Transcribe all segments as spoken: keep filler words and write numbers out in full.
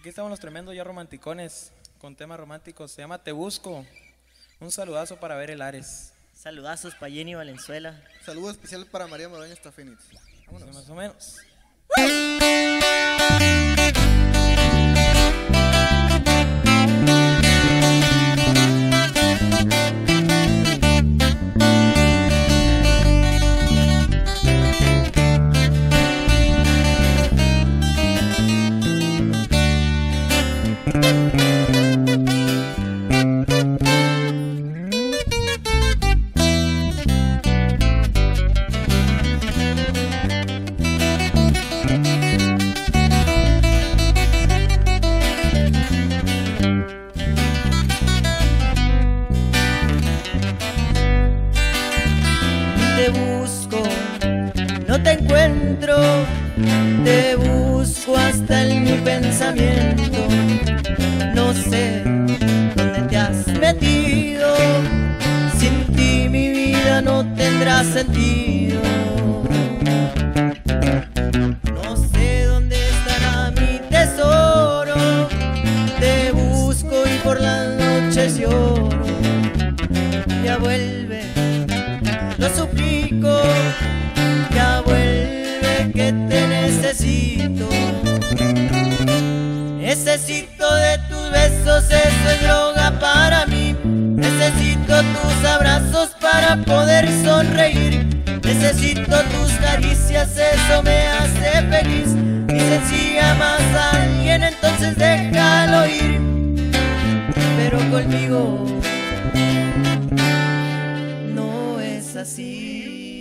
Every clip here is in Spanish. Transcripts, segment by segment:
Aquí estamos los tremendos ya romanticones con temas románticos. Se llama Te Busco. Un saludazo para ver el Ares. Saludazos para Jenny Valenzuela. Saludo especial para María Moroña Stafenitz. Vámonos. Sí, más o menos. Te busco, no te encuentro, te busco hasta en mi pensamiento. No sé dónde te has metido, sin ti mi vida no tendrá sentido. No sé dónde estará mi tesoro, te busco y por las noches lloro. Ya vuelve, lo suplico, ya vuelve que te necesito. Necesito de tus besos, eso es droga para mí. Necesito tus abrazos para poder sonreír. Necesito tus caricias, eso me hace feliz. Dicen si amas a alguien, entonces déjalo ir. Pero conmigo no es así.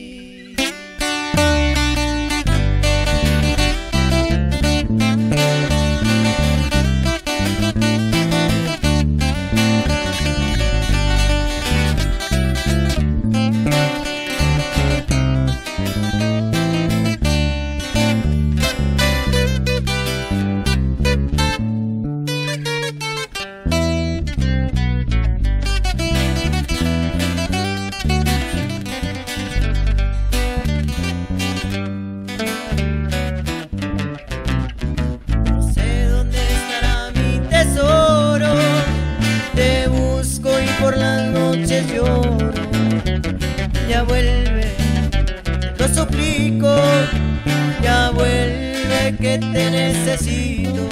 Por las noches lloro, ya vuelve, lo suplico, ya vuelve que te necesito.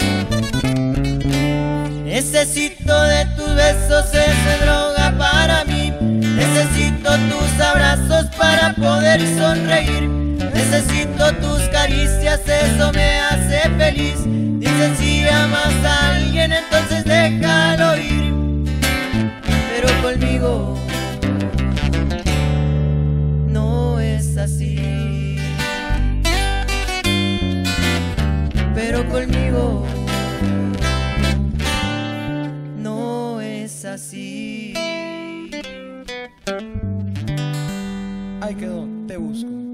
Necesito de tus besos, eso es droga para mí. Necesito tus abrazos para poder sonreír. Necesito tus caricias, eso me hace feliz. Dicen si amas a alguien, entonces déjalo ir. Pero conmigo no es así. Pero conmigo no es así. Ahí quedó, Te Busco.